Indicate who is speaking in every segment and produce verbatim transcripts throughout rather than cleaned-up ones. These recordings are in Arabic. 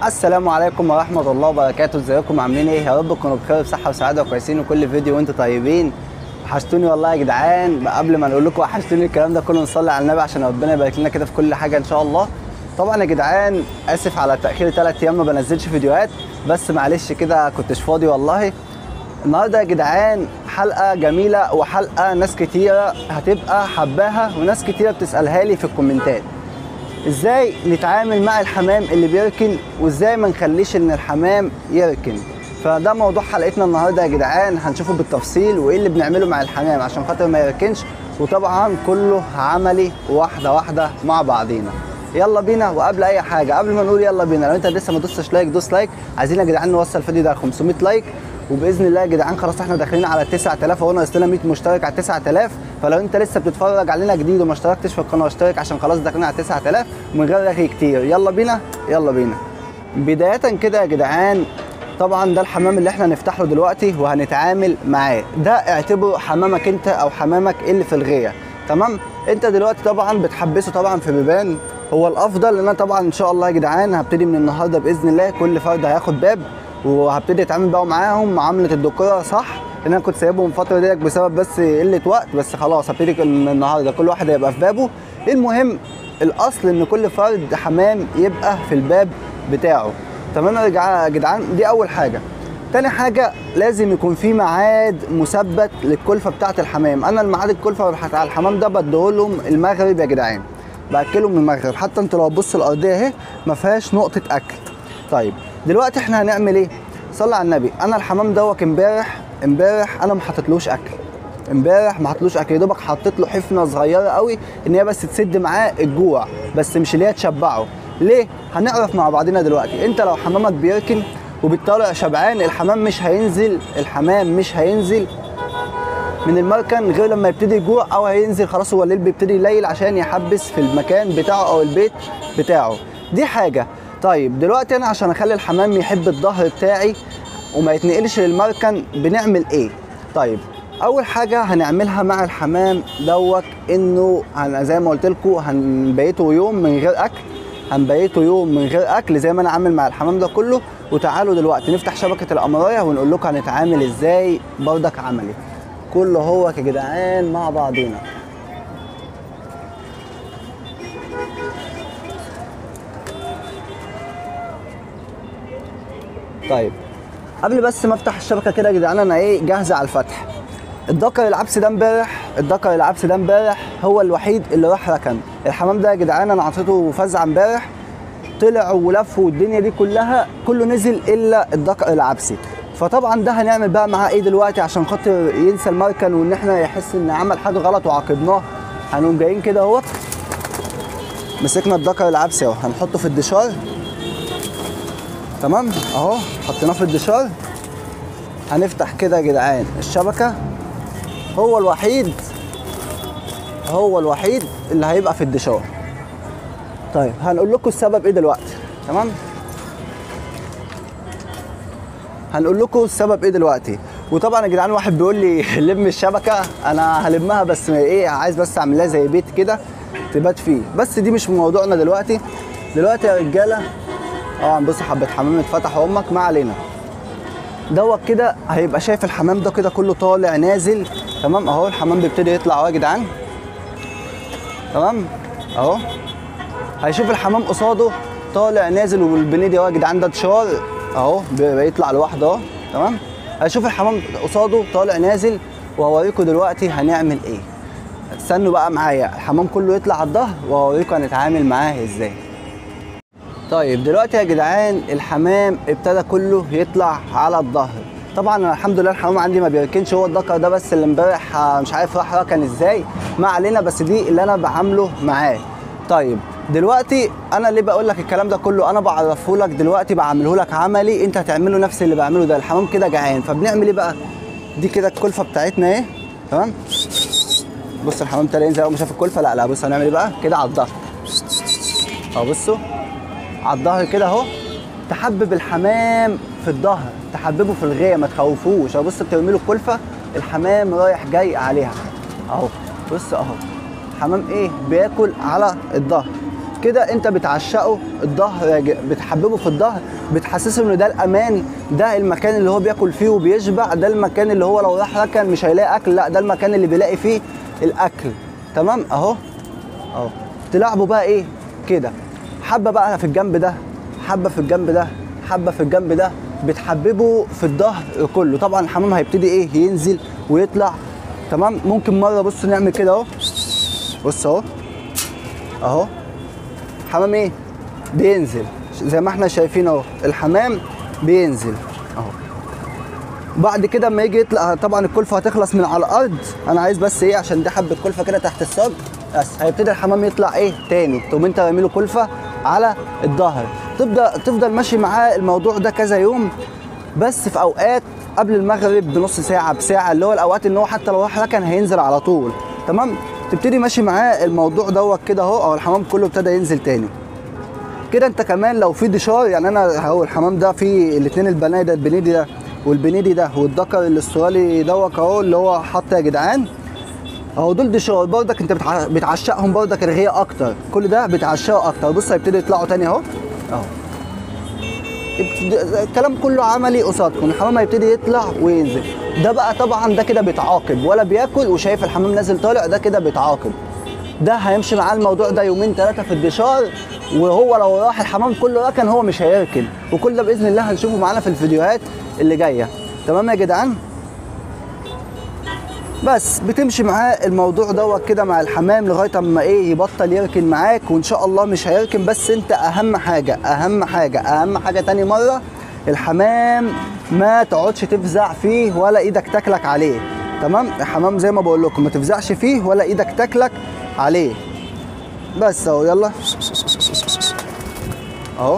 Speaker 1: السلام عليكم ورحمة الله وبركاته. ازيكم عاملين ايه؟ يا رب تكونوا بخير بصحة وسعادة وكويسين وكل فيديو وانتم طيبين. وحشتوني والله يا جدعان. قبل ما نقول لكم وحشتوني الكلام ده كله نصلي على النبي عشان ربنا يبارك لنا كده في كل حاجة ان شاء الله. طبعا يا جدعان اسف على تأخير ثلاث ايام ما بنزلش فيديوهات، بس معلش كده كنتش فاضي والله. النهارده يا جدعان حلقة جميلة وحلقة ناس كتيرة هتبقى حباها وناس كتيرة بتسألها لي في الكومنتات. ازاي نتعامل مع الحمام اللي بيركن وازاي ما نخليش ان الحمام يركن. فده موضوع حلقتنا النهارده يا جدعان، هنشوفه بالتفصيل وايه اللي بنعمله مع الحمام عشان خاطر ما يركنش، وطبعا كله عملي واحده واحده مع بعضينا. يلا بينا. وقبل اي حاجه قبل ما نقول يلا بينا، لو انت لسه ما دوستش لايك دوس لايك. عايزين يا جدعان نوصل الفيديو ده خمسمية لايك، وباذن الله يا جدعان خلاص احنا داخلين على تسعة آلاف وهو ناقص لنا مية مشترك على تسعة آلاف. فلو انت لسه بتتفرج علينا جديد وما اشتركتش في القناه اشترك عشان خلاص داخلين على تسعة آلاف ومن غير رغي كتير. يلا بينا يلا بينا. بدايه كده يا جدعان، طبعا ده الحمام اللي احنا هنفتح له دلوقتي وهنتعامل معاه. ده اعتبره حمامك انت او حمامك اللي في الغيه. تمام. انت دلوقتي طبعا بتحبسه طبعا في بيبان. هو الافضل ان انا طبعا ان شاء الله يا جدعان هبتدي من النهارده باذن الله كل فرد هياخد باب، وهبتدي اتعامل بقى معاهم معامله الدكتوره صح، لان انا كنت سايبهم الفتره ديت بسبب بس قله وقت، بس خلاص هبتدي من النهارده كل واحد هيبقى في بابه. المهم الاصل ان كل فرد حمام يبقى في الباب بتاعه. تمام يا جدعان، دي اول حاجه. تاني حاجه لازم يكون في ميعاد مثبت للكلفه بتاعه الحمام. انا الميعاد الكلفه بتاع الحمام ده بديهولهم المغرب يا جدعان، باكلهم من المغرب. حتى انت لو تبص الارضيه اهي ما فيهاش نقطه اكل. طيب دلوقتي احنا هنعمل ايه؟ صلي على النبي. انا الحمام دوت امبارح امبارح انا ما حطيتلوش اكل. امبارح ما حطيتلوش اكل، يا دوبك حطيت له حفنه صغيره قوي ان هي بس تسد معاه الجوع، بس مش اللي هي تشبعه. ليه؟ هنعرف مع بعضنا دلوقتي. انت لو حمامك بيركن وبتطلع شبعان، الحمام مش هينزل الحمام مش هينزل من المركن غير لما يبتدي يجوع، او هينزل خلاص هو الليل بيبتدي يليل عشان يحبس في المكان بتاعه او البيت بتاعه. دي حاجه. طيب دلوقتي انا عشان اخلي الحمام يحب الظهر بتاعي وما يتنقلش للمركن بنعمل ايه؟ طيب اول حاجه هنعملها مع الحمام دوت انه زي ما قلت لكم هنبيته يوم من غير اكل، هنبيته يوم من غير اكل زي ما انا عامل مع الحمام ده كله. وتعالوا دلوقتي نفتح شبكه الامرايه ونقول لكم هنتعامل ازاي بردك عملي كله هو يا جدعان مع بعضينا. طيب قبل بس ما افتح الشبكه كده يا جدعان انا ايه جاهزه على الفتح. الدكر العبس ده امبارح الدكر العبس ده امبارح هو الوحيد اللي راح ركن. الحمام ده يا جدعان انا عطيته فزعه امبارح، طلع ولف والدنيا دي كلها كله نزل الا الدكر العبسي. فطبعا ده هنعمل بقى معاه ايه دلوقتي عشان خاطر ينسى المركن وان احنا يحس ان عمل حاجه غلط وعاقبناه. هنقوم جايين كده اهوت مسكنا الدكر العبسي اهو هنحطه في الدشار. تمام اهو حطيناه في الدشار. هنفتح كده يا جدعان الشبكه. هو الوحيد هو الوحيد اللي هيبقى في الدشار. طيب هنقول لكم السبب ايه دلوقتي. تمام هنقول لكم السبب ايه دلوقتي. وطبعا يا جدعان واحد بيقول لي لم الشبكه، انا هلمها بس ايه عايز بس اعمل لها زي بيت كده تبات فيه، بس دي مش موضوعنا دلوقتي. دلوقتي يا رجاله اه بص حبه حمام اتفتحوا امك ما علينا. دوت كده هيبقى شايف الحمام ده كده كله طالع نازل. تمام اهو الحمام بيبتدي يطلع اهو يا جدعان. تمام اهو هيشوف الحمام قصاده طالع نازل، والبنيدي اهو يا جدعان ده دشار اهو بيطلع لوحده اهو. تمام هيشوف الحمام قصاده طالع نازل، وهوريكم دلوقتي هنعمل ايه. استنوا بقى معايا الحمام كله يطلع على الظهر وهوريكم هنتعامل معاه ازاي. طيب دلوقتي يا جدعان الحمام ابتدى كله يطلع على الظهر. طبعا انا الحمد لله الحمام عندي ما بيركنش، هو الدكر ده بس اللي امبارح مش عارف راح ركن ازاي، ما علينا، بس دي اللي انا بعامله معاه. طيب دلوقتي انا ليه بقول لك الكلام ده كله؟ انا بعرفه لك دلوقتي بعمله لك عملي، انت هتعمله نفس اللي بعمله ده. الحمام كده جعان فبنعمل ايه بقى؟ دي كده الكلفه بتاعتنا اهي. تمام بص الحمام تلاقي ينزل اول ما شاف الكلفه. لا لا بص هنعمل ايه بقى كده على الظهر اهو. بصوا على الظهر كده اهو، تحبب الحمام في الظهر، تحببه في الغيه ما تخوفوش. اهو بص بترمي له الكلفه الحمام رايح جاي عليها اهو. بص اهو الحمام ايه بياكل على الظهر كده انت بتعشقه الظهر، بتحببه في الظهر، بتحسسه ان ده الامان، ده المكان اللي هو بياكل فيه وبيشبع، ده المكان اللي هو لو راح ركن مش هيلاقي اكل، لا ده المكان اللي بيلاقي فيه الاكل. تمام اهو اهو. تلعبه بقى ايه كده، حبه بقى في الجنب ده، حبه في الجنب ده، حبه في الجنب ده، بتحببه في الظهر كله. طبعا الحمام هيبتدي ايه ينزل ويطلع. تمام. ممكن مره بص نعمل كده اهو، بص اهو اهو حمام ايه بينزل زي ما احنا شايفين اهو، الحمام بينزل اهو. بعد كده اما يجي يطلع طبعا الكلفه هتخلص من على الارض، انا عايز بس ايه عشان دي حبه كلفه كده تحت الصاج بس، هيبتدي الحمام يطلع ايه تاني، تقوم انت رامي له كلفه على الظهر، تبدا تفضل ماشي معاه الموضوع ده كذا يوم. بس في اوقات قبل المغرب بنص ساعه بساعه، اللي هو الاوقات ان هو حتى لو راح ركن هينزل على طول. تمام. تبتدي ماشي معاه الموضوع دوت كده اهو، او الحمام كله ابتدى ينزل تاني كده. انت كمان لو في دشار، يعني انا اهو الحمام ده فيه الاثنين البناي ده، البنيدي ده والبنيدي ده والذكر الاسترالي دوت اهو اللي هو حط يا جدعان اهو، دول دشار برضك انت بتع... بتعشقهم برضك الغيه اكتر، كل ده بتعشقه اكتر. بص هيبتدوا يطلعوا تاني اهو اهو. الكلام كله عملي قصادكم، الحمام هيبتدي يطلع وينزل. ده بقى طبعا ده كده بيتعاقب، ولا بياكل وشايف الحمام نازل طالع، ده كده بيتعاقب. ده هيمشي معاه الموضوع ده يومين ثلاثه في الدشار، وهو لو راح الحمام كله ركن هو مش هيركن. وكل ده باذن الله هنشوفه معانا في الفيديوهات اللي جايه. تمام يا جدعان. بس بتمشي معاه الموضوع دوت كده مع الحمام لغايه اما ايه يبطل يركن معاك، وان شاء الله مش هيركن. بس انت اهم حاجه اهم حاجه اهم حاجه تاني مره، الحمام ما تقعدش تفزع فيه ولا ايدك تاكلك عليه. تمام. الحمام زي ما بقول لكم ما تفزعش فيه ولا ايدك تاكلك عليه. بس اهو يلا اهو.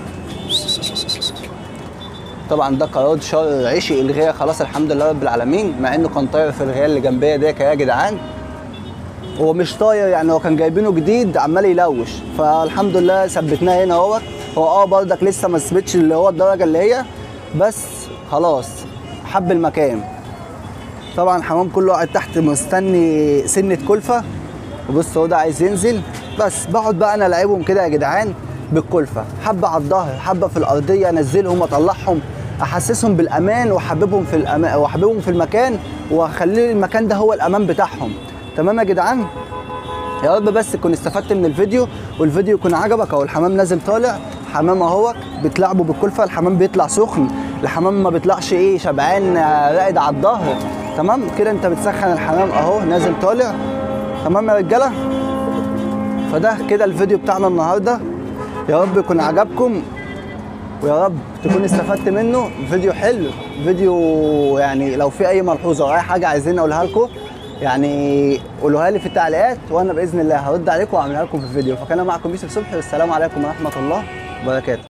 Speaker 1: طبعا ده قرار شهر عشق الغيه خلاص الحمد لله رب العالمين، مع انه كان طاير في الغيه اللي جنبيه ديك يا جدعان. هو مش طاير يعني، هو كان جايبينه جديد عمال يلوش، فالحمد لله ثبتناه هنا اهوت. هو اه برضك لسه ما ثبتش اللي هو الدرجه اللي هي، بس خلاص حب المكان. طبعا الحمام كله قاعد تحت مستني سنه كلفه، وبص هو ده عايز ينزل. بس بقعد بقى انا العبهم كده يا جدعان بالكلفه، حبه على الظهر حبه في الارضيه، انزلهم اطلعهم احسسهم بالامان واحببهم في الامان واحببهم في المكان، واخلي المكان ده هو الامان بتاعهم. تمام يا جدعان. يا رب بس تكون استفدت من الفيديو، والفيديو يكون عجبك. اهو الحمام نازل طالع، حمام اهوت بتلعبه بالكلفه، الحمام بيطلع سخن، الحمام ما بيطلعش ايه شبعان راقد على الظهر. تمام كده انت بتسخن الحمام اهو نازل طالع. تمام يا رجاله. فده كده الفيديو بتاعنا النهارده، يا رب يكون عجبكم، ويا رب تكون استفدت منه. فيديو حلو، فيديو يعني لو في اي ملحوظه او اي حاجه عايزين اقولها لكم يعني قولوها لي في التعليقات، وانا باذن الله هرد عليكم واعملها لكم في الفيديو. فكان معكم يوسف صبحي، والسلام عليكم ورحمه الله وبركاته.